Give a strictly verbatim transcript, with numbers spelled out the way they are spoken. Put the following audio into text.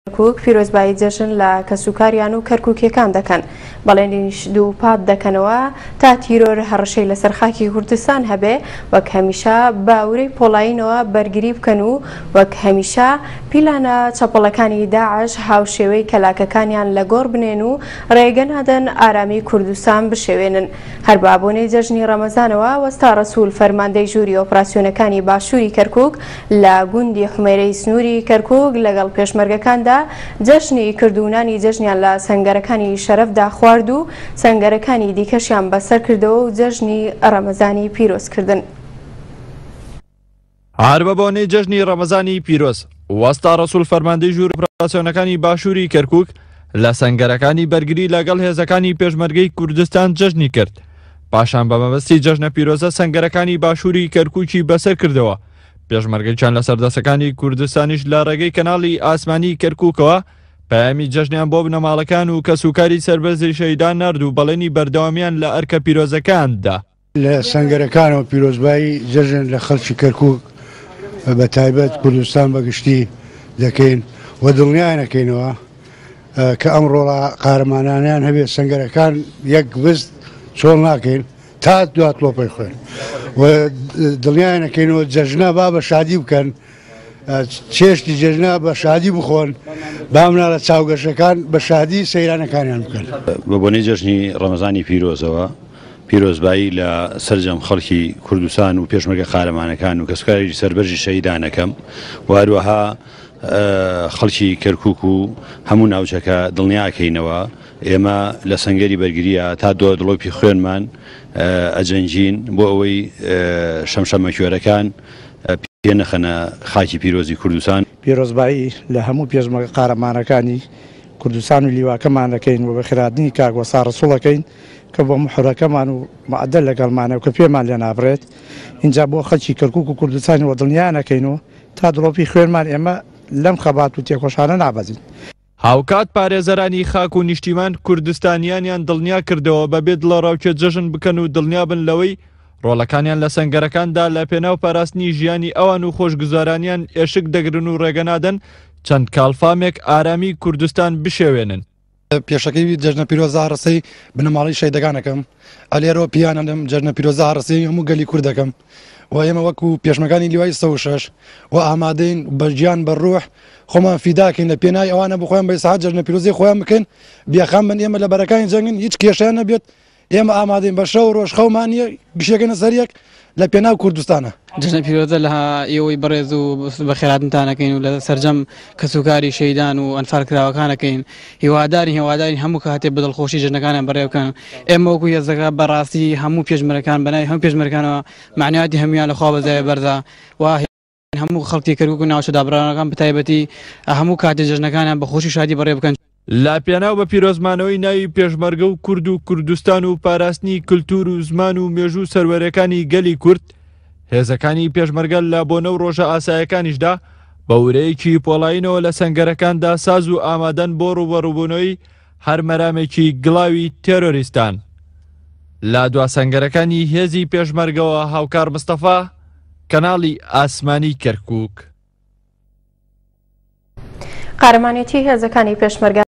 کۆک پیرۆزبایی جەژن لە کەسوکاریان و کەرکووکیەکان دەکەن، بەڵێنیش دوو پات دەکەنەوە تا تیرۆر هەڕەشەی لەسەر خاکی کوردستان هەبێ، وەک هەمیشە باورەی پۆڵاینەوە بەرگری بکەن و وەک هەمیشە پیلانە چەپەڵەکانی داعش هاوشێوەی کەلاکەکانیان لە گۆڕ بنێن و ڕێگە نادەن ئارامی کوردستان بشێوێنن. هەر بابوونەی جەژنی ڕەمەزانەوە وەستا ڕەسوول فەرماندەی ژووری ئۆپراسیۆنەکانی باشووری کەرکووک لە گوندی حومێرەی سنووری کەرکووک لەگەڵ پێشمەرگەکاندا جەژنی کردوونانی جەژنیان لە سەنگەرەکانی شەرەفدا خوارد و سەنگەرەکانی دیکەشیان بەسەر کردەوە و جەژنی ڕەمەزانی پیرۆزکردن. هەربەبۆنەی جەژنی ڕەمەزانی پیرۆز وەستا ڕەسوول فەرماندەی ژووری ئۆپراسیۆنەکانی باشووری کەرکووک لە سەنگەرەکانی بەرگری لەگەڵ هێزەکانی پێشمەرگەی کوردستان جەژنی کرد. پاشان بە مەبەستی جەژنە پیرۆزە سەنگەرەکانی باشووری کەرکووکی بەسەر کردەوە. پێشمەرگەیان لە سەردەسەکانی کوردستانیش لە ڕێگەی کەناڵی ئاسمانی کەرکووکەوە پەیامی جەژنیان بۆ بنەماڵەکان و کەسوکاری سەربەرزی شەیدان نرد و بەڵێنی بەردەوامیان لە ئەرکە پیرۆزەکاندا. لە سەنگەرەکانەوە پیرۆزبایی جەژن لە خەڵکی کەرکووک بە تایبەت کوردستان بەگشتی دەکەین و دڵنیایەکەینەوە کە ئەم ڕۆڵە قارەمانانیان هەبێت سەنگەرەکان یەک بست چۆڵ ناکەین تا دوات لۆپەی خوێن و دڵنیایەکەینەوە جەژنە با بە شادی بکەن، چێشتی جەژنە بە شادی بخۆن، بامنا لە چاوگەشەکان بە شادی سەیرانەکانیان بکەن. بە بۆنەی جەژنی ڕەمەزانی پیرۆزەوە پیرۆزبایی لە سەرجەم خەڵکی کوردستان و پێشمەرگە قارەمانەکان و کەسوکاری سەربەرزی شەیدانەکەم و هەروەها خەڵکی کەرکووک و هەموو ناوچەکە دڵنیاکەینەوە ئێمە لە سەنگەری بەرگریە تا دۆ دڵۆپی خوێنمان ئەجەنجین بۆ ئەوەی شەمشەمەکوێرەکان پێ نەخەنە خاکی پیرۆزی کوردستان. پیرۆزبایی لە هەموو پێشمەرگە قارەمانەکانی کوردستان و لیواکەمان دەکەین و بە خێراتنی کاک وەستا ڕەسوڵەکەین کە بۆ محورەکەمان و مەعدەل لەگەڵمانە و کە پێمان لێ نابڕێت. اینجا بۆ خەڵکی کەرکووک و کوردستانی وە دڵنیانەکەینەوە تا دڵۆپی خوێنمان ئێمە لەم خەبات و تێکۆشانە نابەزین. هاوکات پارێزەرانی خاک و نیشتیمان کوردستانیانیان دڵنیا کردەوە بەبێت لە ڕاوچە جەژن بکەن و دڵنیا بن لەوەی ڕۆڵەکانیان لە سەنگەرەکاندا لە پێناو پاراستنی ژیانی ئەوان و خۆشگوزارانیان ئێشک دەگرن و ڕێگەنادەن چەند کاڵفامێک ئارامی کوردستان بشێوێنن. پێشەکەی جەژنە پیرۆزە هەڕەسەی بنەماڵی شەیدەکانەکەم ئەلێرەوە پیانەم جەژنە پیرۆزە هەڕەسەی هەموو گەلی کوردەکەم و ئێمە وەکو پێشمەکانی لیوای سە و شەش و ئامادەین بەژیان بە ڕوح خۆمان فیداکەین لە پێناوی ئەوانە بخۆیان بە سەعات جەژنە پیرۆزی خۆیان بکەین بیاخان بن ئێمە لە بەرەکانی جەنگن هیچ کێشیان نەبێت. ئێمە ئامادەین بە شەو ڕۆژ خەومانیە گشتەکەنە سەریەک لە پێناو کوردستانە. جەژنە پیرۆزە لە ئێوەی بەڕێز و بە خێراتنتانەکەین و لە سەرجەم کەسوکاری شەیدان و ئەنفارکراوەکانەکەین هیواداری هێواداری هەموو کاتێ بەدڵخۆشی جەژنەکانیان بەڕێوکەن. ئێمە وەکو هێزەکە بەڕاستی هەموو پێشمەرەکان بەناوی هەموو پێشمەرەکانەوە معنویاتی هەمویان لەخوا بەزایە بەردا و هەموو خەڵکی کەرکووک و ناوچە دابڕانەکان بەتایبەتی هەموو کاتێ جەژنەکانیان بە خۆشی شادی بەڕێ بکەن. لا پێناو بە پیرۆزمانەوەی ناوی پێشمەرگە و کورد و کوردستان و پاراستنی کللتور و زمان و مێژوو سەروەرەکانی گەلی کورد هێزەکانی پێشمەرگە لە بۆنە و ڕۆژە ئاسایەکانیشدا بە ورەیەکی پۆڵاینەوە لە سەنگەرەکاندا ساز و ئامادەن بۆ ڕوبەڕووبوونەوەی هەر مەرامێکی گڵاوی تێرۆریستان. لا دوا سەنگەرەکانی هێزی پێشمەرگەوە هاوکار مستەفا کەناڵی ئاسمانی کەرکووک. قارەمانێتی هێزەکانی پێشمەرگە